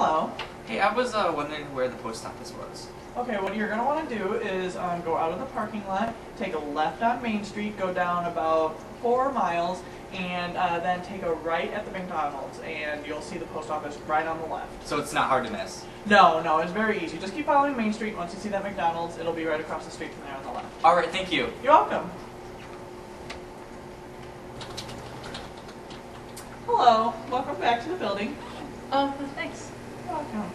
Hello. Hey, I was wondering where the post office was. Okay, what you're going to want to do is go out of the parking lot, take a left on Main Street, go down about 4 miles, and then take a right at the McDonald's, and you'll see the post office right on the left. So it's not hard to miss? No, it's very easy. Just keep following Main Street. Once you see that McDonald's, it'll be right across the street from there on the left. Alright, thank you. You're welcome. Hello. Welcome back to the building. Thanks. You're welcome.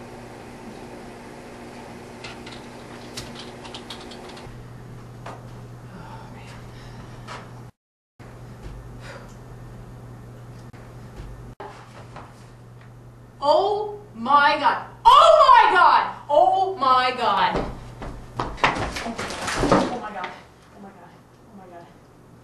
Oh my god! Oh my god! Oh my god! Oh my god! Oh my god! Oh my god!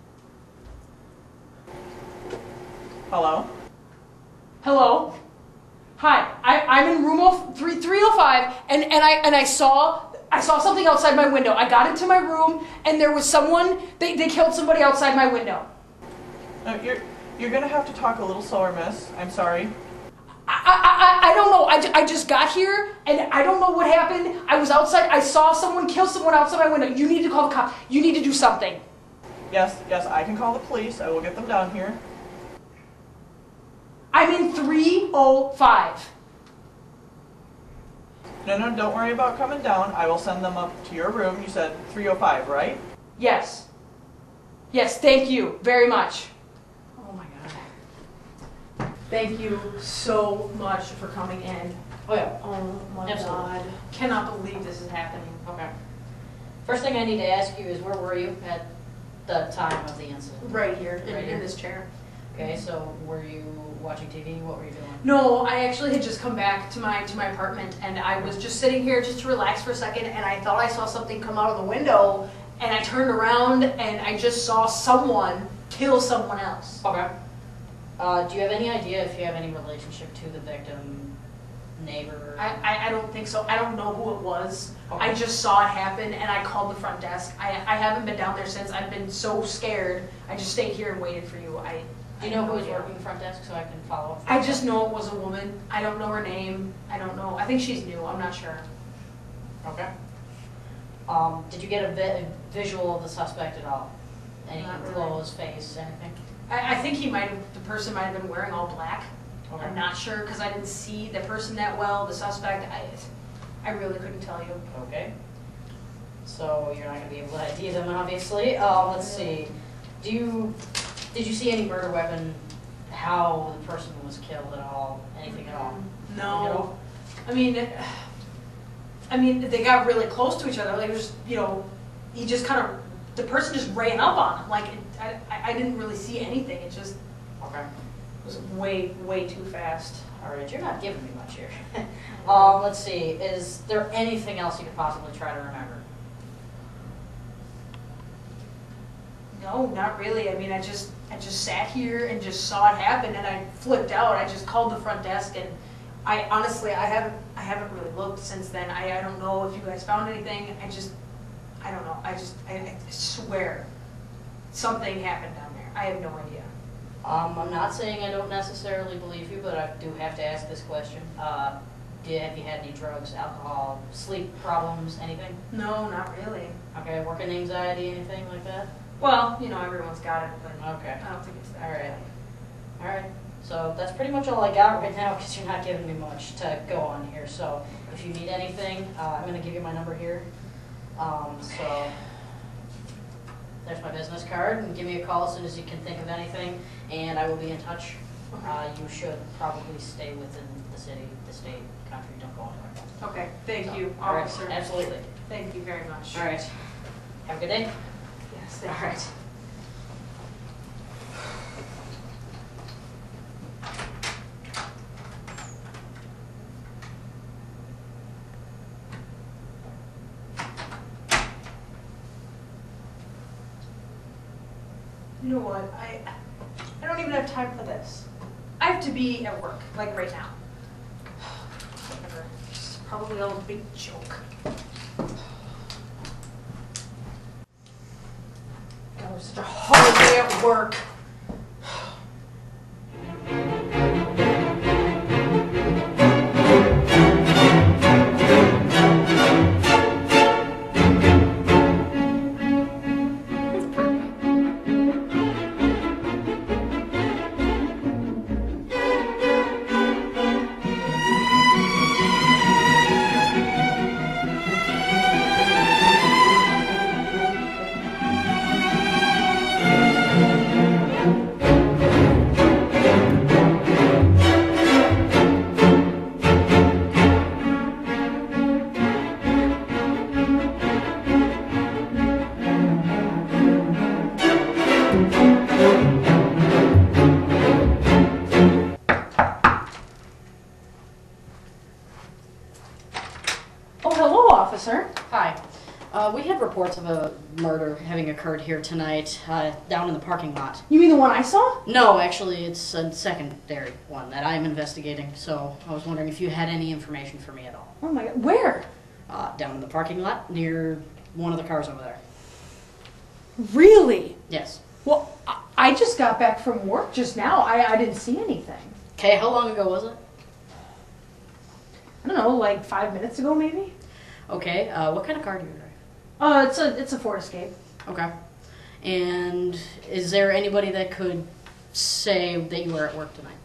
Hello? Hello? Hi, I'm in room 305 and I saw something outside my window. I got into my room and there was someone, they killed somebody outside my window. You're gonna have to talk a little slower, miss. I'm sorry. I don't know. I just got here and I don't know what happened. I was outside. I saw someone kill someone outside my window. You need to call the cops. You need to do something. Yes, I can call the police. I will get them down here. I'm in 305. No, don't worry about coming down. I will send them up to your room. You said 305, right? Yes. Yes, thank you very much. Oh my god. Thank you so much for coming in. Oh yeah. Oh my Absolutely. god. Cannot believe this is happening. Okay. First thing I need to ask you is where were you at the time of the incident? Right here, Right in here. this chair. Okay, so were you watching TV? What were you doing? No, I actually had just come back to my apartment and I was just sitting here just to relax for a second and I thought I saw something come out of the window and I turned around and I just saw someone kill someone else. Okay. Do you have any idea if you have any relationship to the victim, neighbor? I don't think so. I don't know who it was. Okay. I just saw it happen and I called the front desk. I haven't been down there since. I've been so scared. I just stayed here and waited for you. Do you know who was working the front desk so I can follow up? I just know it was a woman. I don't know her name. I don't know. I think she's new. I'm not sure. Okay. Did you get a visual of the suspect at all? Any Not really. clothes, face, anything? I think the person might have been wearing all black. Okay. I'm not sure because I didn't see the person that well, the suspect. I really couldn't tell you. Okay. So you're not going to be able to ID them, obviously. Let's see. Did you see any murder weapon? How the person was killed at all? Anything at all? No. I mean, they got really close to each other. Like, just, he just the person just ran up on him. Like, I didn't really see anything. It just Okay. was way, way too fast. All right. You're not giving me much here. Let's see. Is there anything else you could possibly try to remember? No, not really. I mean, I just sat here and just saw it happen, and I flipped out. I just called the front desk, and I honestly haven't really looked since then. I don't know if you guys found anything. I don't know. I swear something happened down there. I have no idea. I'm not saying I don't necessarily believe you, but I do have to ask this question. Have you had any drugs, alcohol, sleep problems, anything? No, not really. Okay, working anxiety, anything like that? Well, everyone's got it, but Okay. I don't think it's that. All right. All right. So that's pretty much all I got right now because you're not giving me much to go on here. So if you need anything, I'm going to give you my number here. So there's my business card, and give me a call as soon as you can think of anything, and I will be in touch. You should probably stay within the city, the state, country. Don't go anywhere. Okay, thank you, All right. officer. Absolutely. Thank you very much. All right. Have a good day. Yes, thank All you. right. You know what? I don't even have time for this. I have to be at work, like right now. Whatever. It's probably all a big joke. That was such a hard day at work. occurred here tonight, down in the parking lot. You mean the one I saw? No, actually, it's a secondary one that I'm investigating, so I was wondering if you had any information for me at all. Oh my god, where? Down in the parking lot, near one of the cars over there. Really? Yes. Well, I just got back from work just now. I didn't see anything. Okay, how long ago was it? I don't know, like 5 minutes ago maybe? Okay, what kind of car do you drive? It's a Ford Escape. Okay. And is there anybody that could say that you were at work tonight?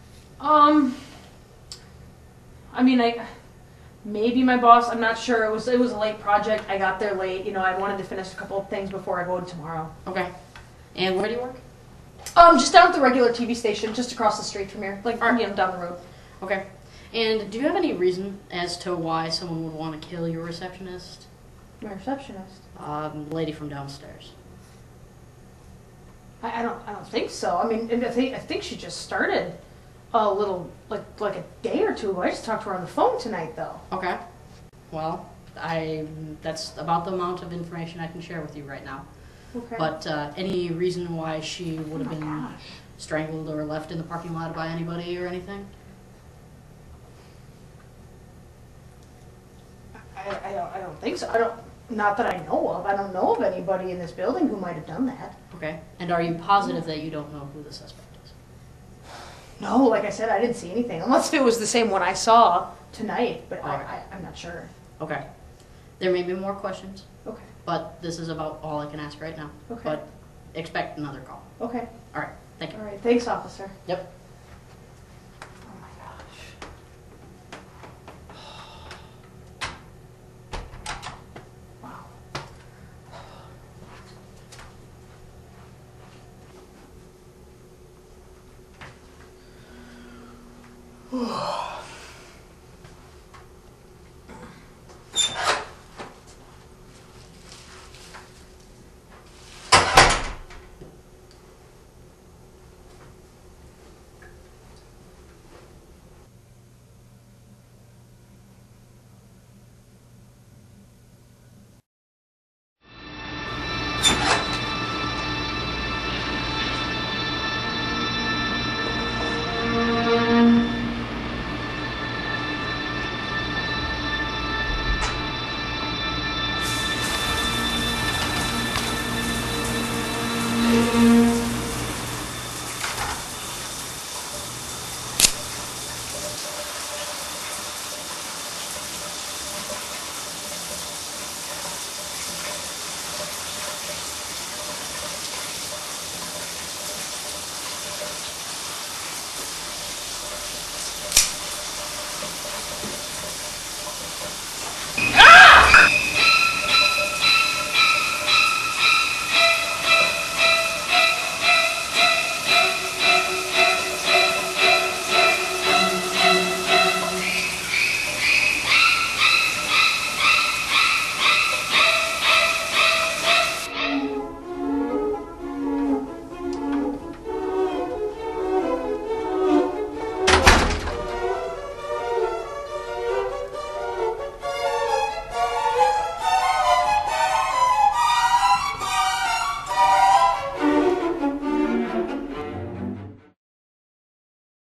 I mean, maybe my boss, I'm not sure. It was a late project. I got there late. I wanted to finish a couple of things before I go tomorrow. Okay. And where do you work? Just down at the regular TV station, just across the street from here. Like, Alright. down the road. Okay. And do you have any reason as to why someone would want to kill your receptionist? My receptionist. The lady from downstairs. I don't think so. I mean, I think she just started a little, like a day or two ago. I just talked to her on the phone tonight, though. Okay. Well, that's about the amount of information I can share with you right now. Okay. But any reason why she would have Oh my been gosh. strangled or left in the parking lot by anybody or anything? I don't think so. Not that I know of. I don't know of anybody in this building who might have done that. Okay. And are you positive that you don't know who the suspect is? No, like I said, I didn't see anything. Unless it was the same one I saw tonight, but Alright. I'm not sure. Okay. There may be more questions, Okay. but this is about all I can ask right now. Okay. But expect another call. Okay. All right. Thank you. All right. Thanks, officer. Yep. Oh my gosh. Wow.